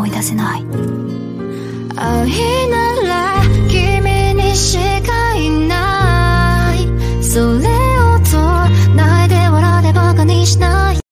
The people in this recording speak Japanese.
い出せない。 愛なら君にしかいない、それをとないで笑ってバカにしない。